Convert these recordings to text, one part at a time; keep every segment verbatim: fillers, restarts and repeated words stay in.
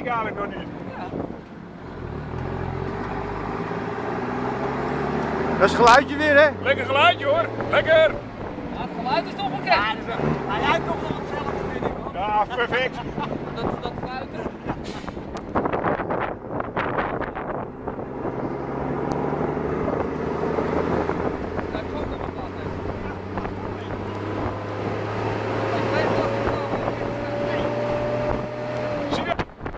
ik eigenlijk nog niet. Ja. Dat is het geluidje weer, hè? Lekker geluidje hoor, lekker! Ja, het geluid is toch wel Ja, gek. dus, uh, hij lijkt toch wel hetzelfde, vind ik hoor. Ja, perfect. Dat, dat fluiten. Daar heb ik ook nog wat aan, hè. Ik weet wat het nou Zie je?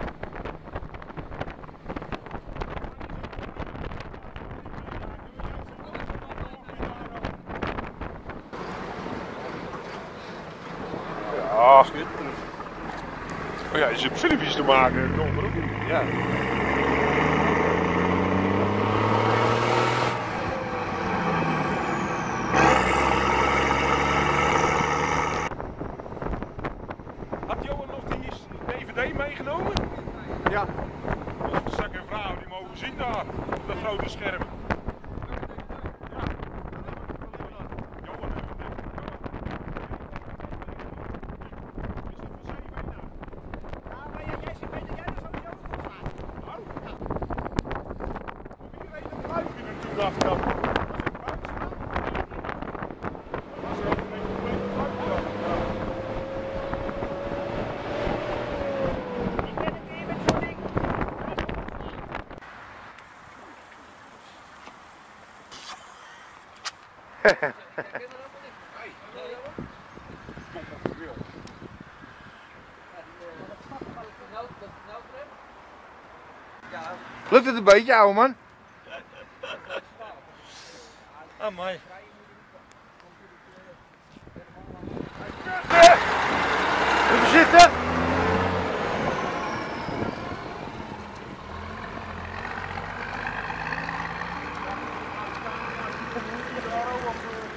Ja, schitterend. Oh ja, je zit filmpjes te maken, donder ook niet. Ja. Had Johan nog die D V D meegenomen? Ja. Dat is zak en vrouw, die mogen zien daar, op dat grote scherm. Johan heeft het net. Ja, maar jij, jij ziet, weet dat jij er sowieso ook op staat. Iedereen een geluidje naartoe afkappen. Ik ben het hier met zo'n ding. Lukt het een beetje, ouwe man? Ah, mooi. Even zitten. Daar ook